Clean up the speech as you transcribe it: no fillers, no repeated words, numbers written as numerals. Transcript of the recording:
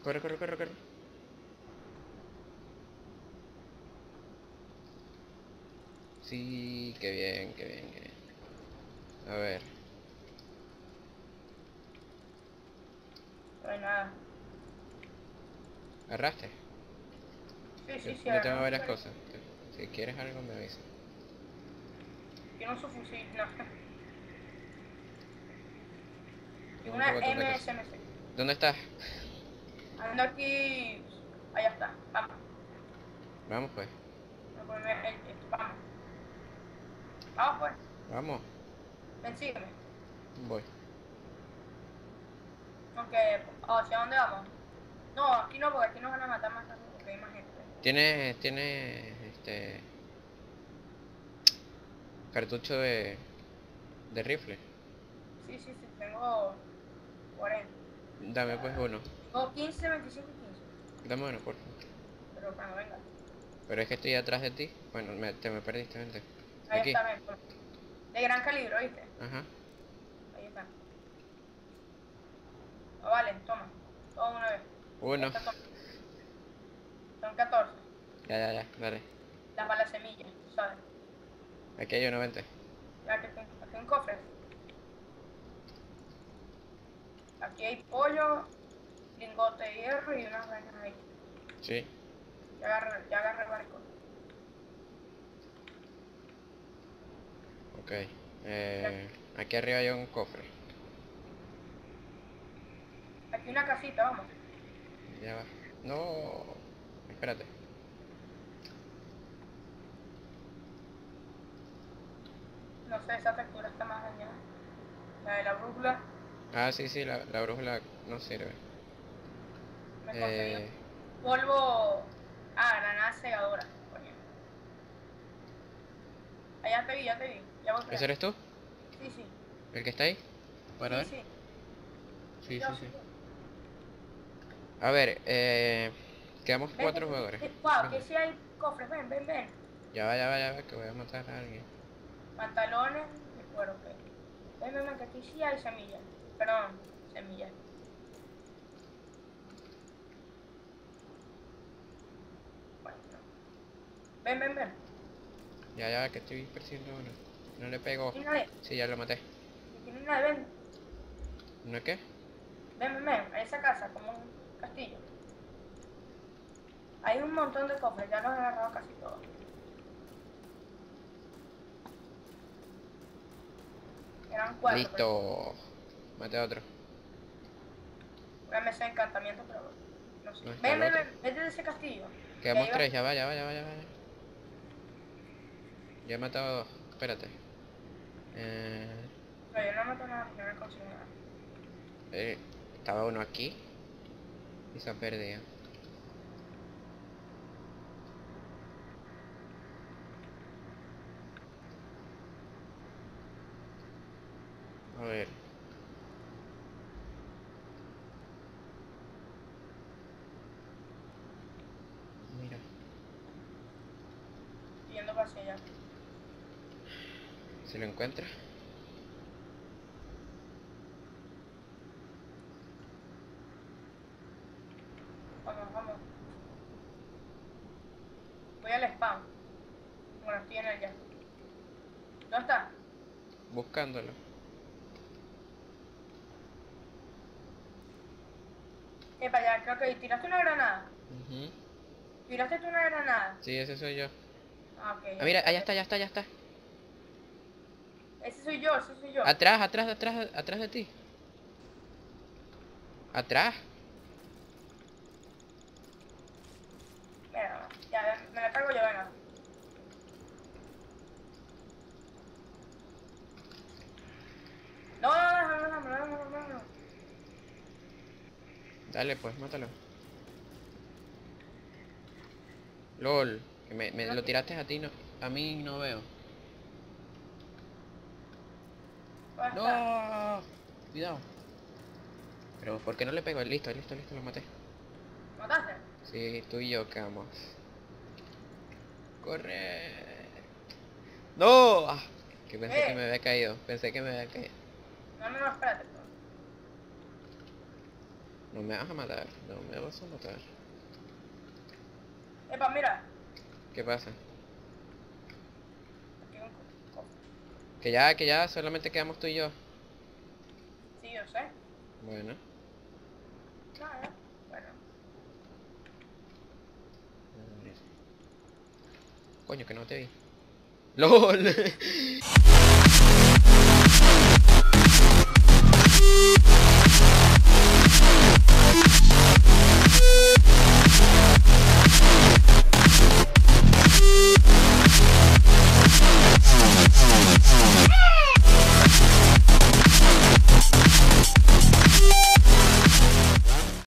Corre, corre, corre, corre. Sí, qué bien, qué bien, qué bien. A ver, No hay nada. ¿agarraste? Sí, Yo, sí, sí, yo tengo agarramos varias pero cosas. Si quieres algo me avisas. tiene un subfusil, no. Y Tengo un una pocotón de cosas. MSMC. ¿Dónde estás? Ando aquí. Allá está. Vamos. Vamos pues. Voy a ponerme esto. Vamos. Vamos pues. Vamos. Ven, sígueme. Voy. Aunque, ¿hacia dónde vamos? No, aquí no, porque aquí nos van a matar más rápido porque hay más gente. ¿Tienes cartucho de rifle? Sí, sí, sí, tengo 40. Dame pues uno. Tengo 15, 25 y 15. Dame uno, por favor. Pero cuando venga. Pero es que estoy atrás de ti. Bueno, te me perdiste, vente. Ahí Aquí. está, ven. Toma. De gran calibre, ¿oíste? Ajá. Ahí está. Ah, vale, toma. Toma una vez. Uno. Esta toma. Son 14. Ya, ya, ya. Dale. Las balas semillas, tú sabes. Aquí hay uno, vente. Ya que aquí hay un cofre. Aquí hay pollo, lingote de hierro y unas vainas ahí. Sí. Ya agarré varias cosas. Ok. Mira, Aquí arriba hay un cofre. aquí una casita, vamos. Ya va. No. Espérate. No sé, esa textura está más dañada. La de la brújula Ah, sí, sí, la brújula no sirve. me conseguí Eh, polvo. Ah, granada segadora. Coño. Ah, ya te vi, ya te vi. Ya voy para ¿Ese allá. eres tú? Sí, sí. ¿El que está ahí? Para Sí, ver. sí. Sí, sí, sí. Soy yo. A ver, quedamos Ven, cuatro jugadores. wow, que Venga. sí hay cofres. Ven, ven, ven. Ya va, ya va, ya va, que voy a matar a alguien. Pantalones de cuero, ok. Ven, ven, ven, que aquí sí hay semillas. Perdón, semillas. Bueno, no. Ven, ven, ven. Ya va, que estoy persiguiendo a uno. No le pego. Aquí no hay, Sí, ya lo maté. aquí no hay nada, ven. ¿No es qué? Ven, ven, ven. A esa casa, como un castillo. Hay un montón de cofres, ya los he agarrado casi todos. Eran 4, pero Listo. Maté a otro. una mesa de encantamiento, pero no sé. ¿Dónde está Ven, el ven, otro? ven, vete de ese castillo. Que Quedamos ahí va. tres, ya va, ya va, ya va, ya va. Ya he matado a dos. Espérate. Eh, No, yo no mato nada porque no me consigo nada. eh, estaba uno aquí y se ha perdido. A ver. Mira. Yendo para hacia allá. Si lo encuentra. Vamos, vamos. Voy al spam. Bueno, estoy en el ya. ¿Dónde está? Buscándolo. Para allá, creo que tiraste una granada. Ujú. ¿Tiraste tú una granada? Sí, ese soy yo. Ah, ok, Ah, ya, mira, ya, allá ya. está, ya está, ya está. Ese soy yo, ese soy yo. Atrás, atrás, atrás, atrás de ti. Atrás. Mira, ya, me la cargo yo, venga. No, no, no, no, no, no, no, no, no. Dale, pues, mátalo. LOL. Que me No, lo tiraste a ti, no. A mí no veo. ¿dónde está? No. Cuidado. Pero, ¿por qué no le pego? Listo, listo, listo, lo maté. ¿Mataste? Sí, tú y yo quedamos. Corre. No. Ah, que pensé que me ¿Qué? había caído. Pensé que me había caído. No, no, no, espérate, pero. No me vas a matar, no me vas a matar. Epa, mira. ¿Qué pasa? Aquí hay un cofre. Que ya, solamente quedamos tú y yo. Sí, yo sé. Bueno. Nada. Bueno. Coño, que no te vi. ¡LOL!